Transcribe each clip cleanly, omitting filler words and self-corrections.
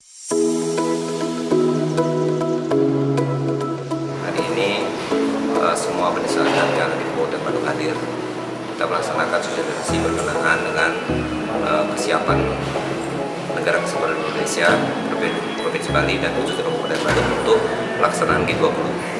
Hari ini semua pedesaan yang di Kabupaten Bandung hadir. Kita melaksanakan sosialisasi berkenaan dengan kesiapan Negara Kesatuan Indonesia, Provinsi Bali dan khususnya Kabupaten Bandung untuk pelaksanaan G20.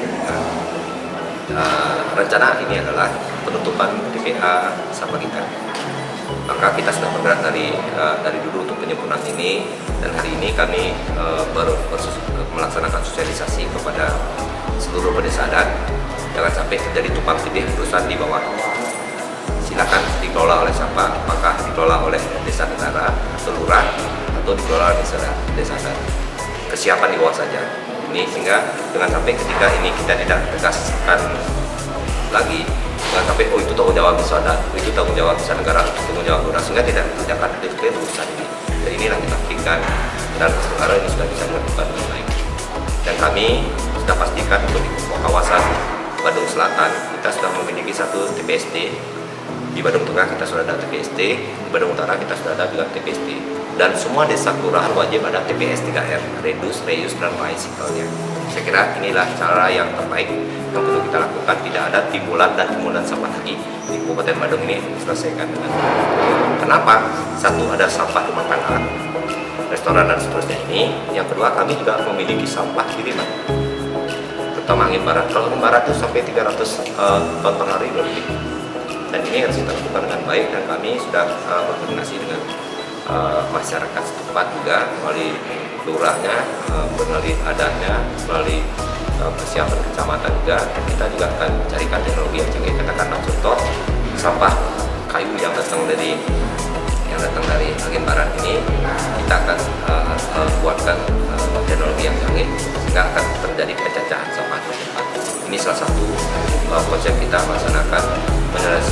Rencana ini adalah penutupan TPA Sapagita. Maka kita sudah bergerak dari dulu untuk penyempurnaan ini, dan hari ini kami melaksanakan sosialisasi kepada seluruh pedesaan. Jangan sampai terjadi tumpang tindih urusan di bawah. Silakan dikelola oleh siapa, apakah dikelola oleh desa negara atau lurah atau dikelola desa adat. Kesiapan di bawah saja. Ini sehingga dengan sampai ketika ini kita tidak tegaskan lagi, jangan sampai oh itu tanggung jawab bisa adat, oh itu tanggung jawab bisa negara, itu tanggung jawab lurah, sehingga tidak akan clear urusan ini. Dan inilah kita pastikan dan sekarang ini sudah bisa dilakukan dengan baik. Dan kami sudah pastikan untuk di kawasan Bandung Selatan kita sudah memiliki satu TPST. Di Bandung Tengah kita sudah ada TPST, di Bandung Utara kita sudah ada juga TPST. Dan semua desa kelurahan wajib ada TPS 3R, reduce, reuse, dan recycle-nya. Saya kira inilah cara yang terbaik yang perlu kita lakukan. Tidak ada timbulan sampah lagi di Kabupaten Bandung ini selesaikan dengan. Kenapa? Satu, ada sampah rumah tangga, restoran dan seterusnya ini. Yang kedua, kami juga memiliki sampah kiriman, terutama angin barat. Kalau angin barat itu sampai 300 ton per hari lebih. Dan ini harus kita lakukan dengan baik, dan kami sudah berkoordinasi dengan masyarakat setempat juga melalui lurahnya, melalui adatnya, melalui persiapan kecamatan juga. Dan kita juga akan carikan teknologi yang canggih. Katakanlah contoh sampah kayu yang datang dari angin barat ini, kita akan buatkan teknologi yang canggih sehingga akan terjadi pencacahan sampah di tempat. Ini salah satu konsep kita melaksanakan